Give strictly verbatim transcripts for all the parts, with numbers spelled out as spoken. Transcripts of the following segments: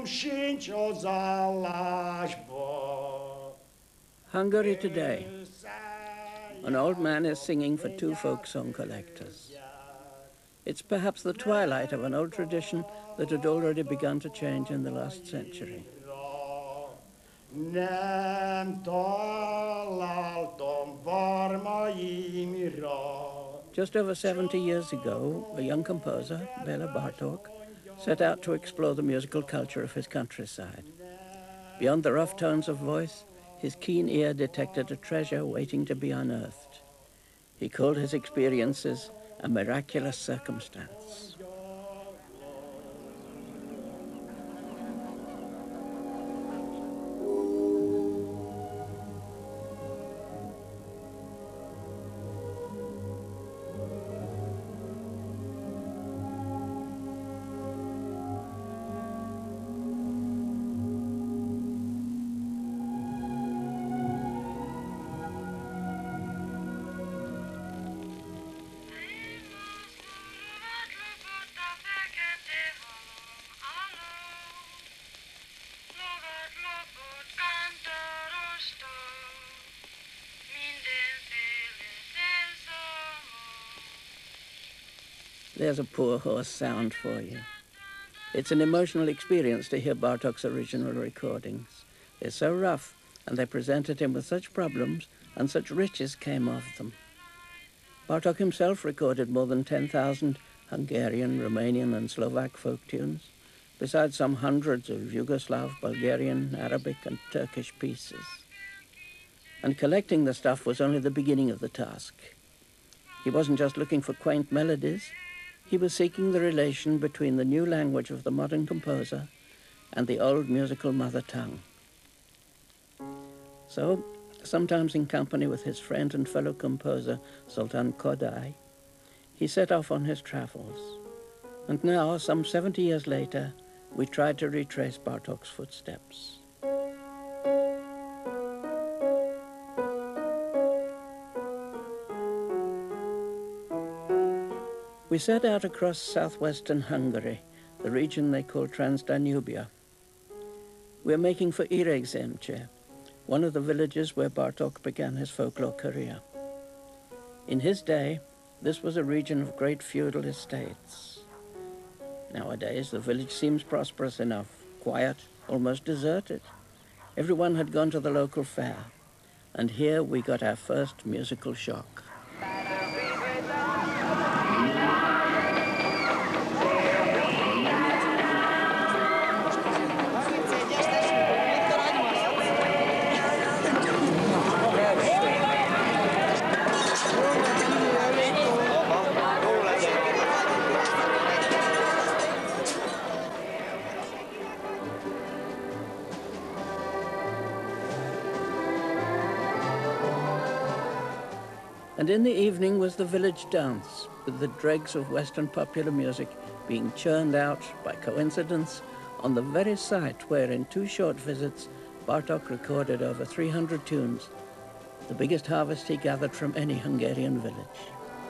Hungary today. An old man is singing for two folk song collectors. It's perhaps the twilight of an old tradition that had already begun to change in the last century. Just over seventy years ago, a young composer, Bela Bartok, set out to explore the musical culture of his countryside. Beyond the rough tones of voice, his keen ear detected a treasure waiting to be unearthed. He called his experiences a miraculous circumstance. There's a poor horse sound for you. It's an emotional experience to hear Bartok's original recordings. They're so rough, and they presented him with such problems, and such riches came of them. Bartok himself recorded more than ten thousand Hungarian, Romanian, and Slovak folk tunes, besides some hundreds of Yugoslav, Bulgarian, Arabic, and Turkish pieces. And collecting the stuff was only the beginning of the task. He wasn't just looking for quaint melodies. He was seeking the relation between the new language of the modern composer and the old musical mother tongue. So, sometimes in company with his friend and fellow composer, Sultan Kodály, he set off on his travels. And now, some seventy years later, we tried to retrace Bartok's footsteps. We set out across southwestern Hungary, the region they call Transdanubia. We're making for Iregzemce, one of the villages where Bartok began his folklore career. In his day, this was a region of great feudal estates. Nowadays, the village seems prosperous enough, quiet, almost deserted. Everyone had gone to the local fair, and here we got our first musical shock. And in the evening was the village dance, with the dregs of Western popular music being churned out by coincidence on the very site where in two short visits Bartok recorded over three hundred tunes, the biggest harvest he gathered from any Hungarian village.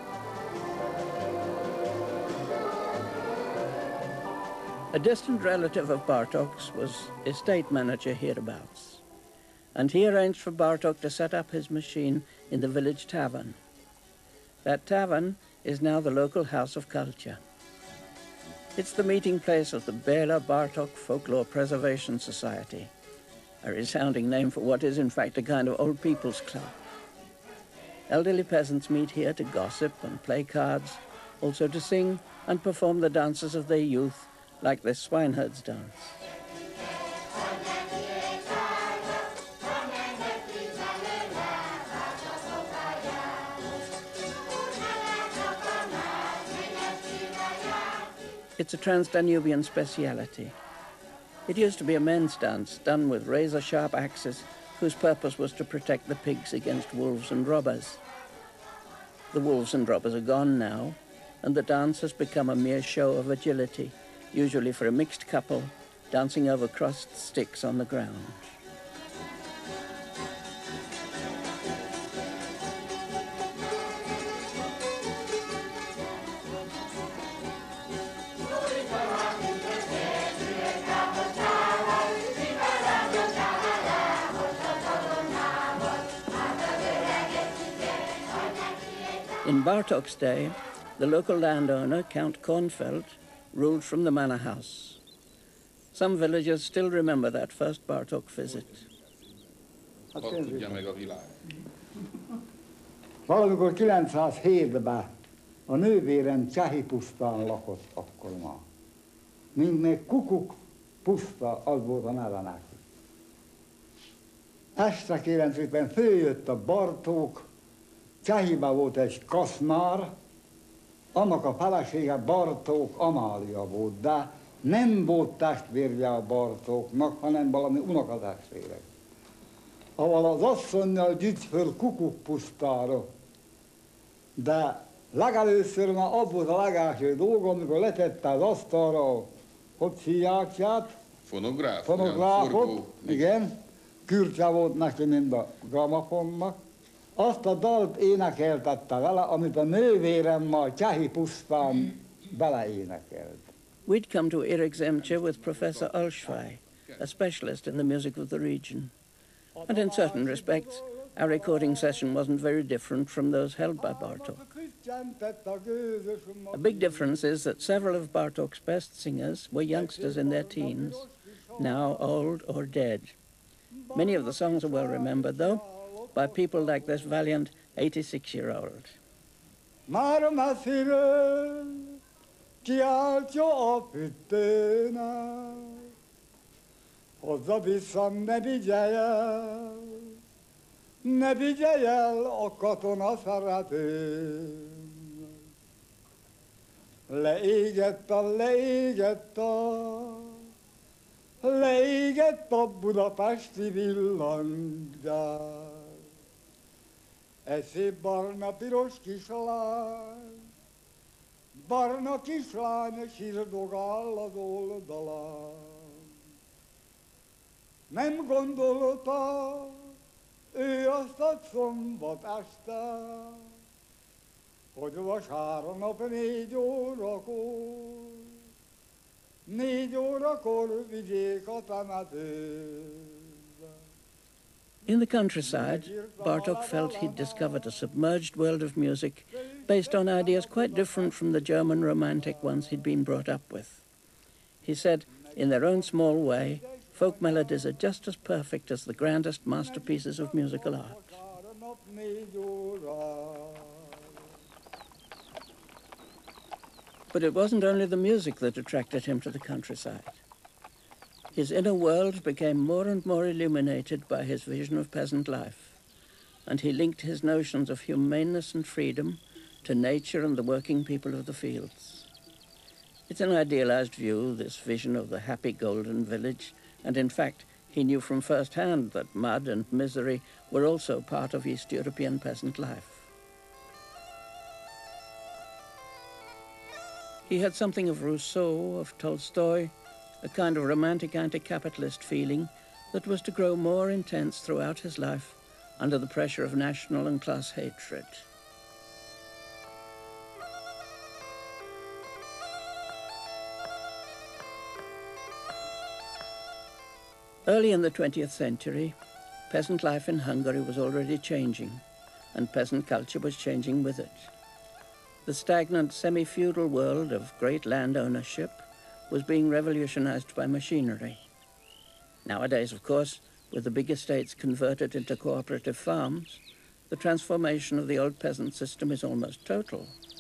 A distant relative of Bartok's was estate manager hereabouts, and he arranged for Bartok to set up his machine in the village tavern. That tavern is now the local house of culture. It's the meeting place of the Bela Bartok Folklore Preservation Society, a resounding name for what is in fact a kind of old people's club. Elderly peasants meet here to gossip and play cards, also to sing and perform the dances of their youth, like this swineherd's dance. It's a Transdanubian speciality. It used to be a men's dance done with razor-sharp axes whose purpose was to protect the pigs against wolves and robbers. The wolves and robbers are gone now, and the dance has become a mere show of agility, usually for a mixed couple dancing over crossed sticks on the ground. In Bartok's day, the local landowner, Count Kornfeld, ruled from the manor house. Some villagers still remember that first Bartok visit. Valamikor kilencszázhétben a nővérem Csehi pusztán lakott akkor már. Mint még Kukuk puszta, az volt a neve neki. Este kérem szépen följött a Bartók, Csehiben volt egy kasznár, annak a felesége Bartók Amália volt, de nem volt testvérje a Bartóknak, hanem valami unokatestvérek. Ahol az asszonnyal gyűjt föl Kukuk pusztára, de legelőször már az volt a legelső dolga, amikor letette az asztalra, hogy hívják át? Fonográf. Fonográfot, igen. Kürtje volt neki, mint a gramafonnak. Azt a dalt énekeltette vele, amit a nővérem ma Csehi pusztán beleénekelt. We'd come to Irigzemche with Professor Olshvai, a specialist in the music of the region. And in certain respects, our recording session wasn't very different from those held by Bartok. A big difference is that several of Bartok's best singers were youngsters in their teens, now old or dead. Many of the songs are well remembered, though, by people like this valiant eighty-six-year-old. Már messziről kiáltja a füttének, hozzá-vissza ne vigyelj el, ne vigyelj el a katona szeretőnek. Leégett a, leégett a, leégett a budapesti villanygyár. Egy szép barna-piros kislány, barna kislány sírdogál az oldalán. Nem gondolta ő azt a szombat este, hogy vasárnap négy órakor, négy órakor vigyék a temetőbe. In the countryside, Bartok felt he'd discovered a submerged world of music based on ideas quite different from the German romantic ones he'd been brought up with. He said, in their own small way, folk melodies are just as perfect as the grandest masterpieces of musical art. But it wasn't only the music that attracted him to the countryside. His inner world became more and more illuminated by his vision of peasant life, and he linked his notions of humaneness and freedom to nature and the working people of the fields. It's an idealized view, this vision of the happy golden village, and in fact, he knew from first hand that mud and misery were also part of East European peasant life. He had something of Rousseau, of Tolstoy, a kind of romantic anti-capitalist feeling that was to grow more intense throughout his life under the pressure of national and class hatred. Early in the twentieth century, peasant life in Hungary was already changing, and peasant culture was changing with it. The stagnant semi-feudal world of great land ownership was being revolutionized by machinery. Nowadays, of course, with the big estates converted into cooperative farms, the transformation of the old peasant system is almost total.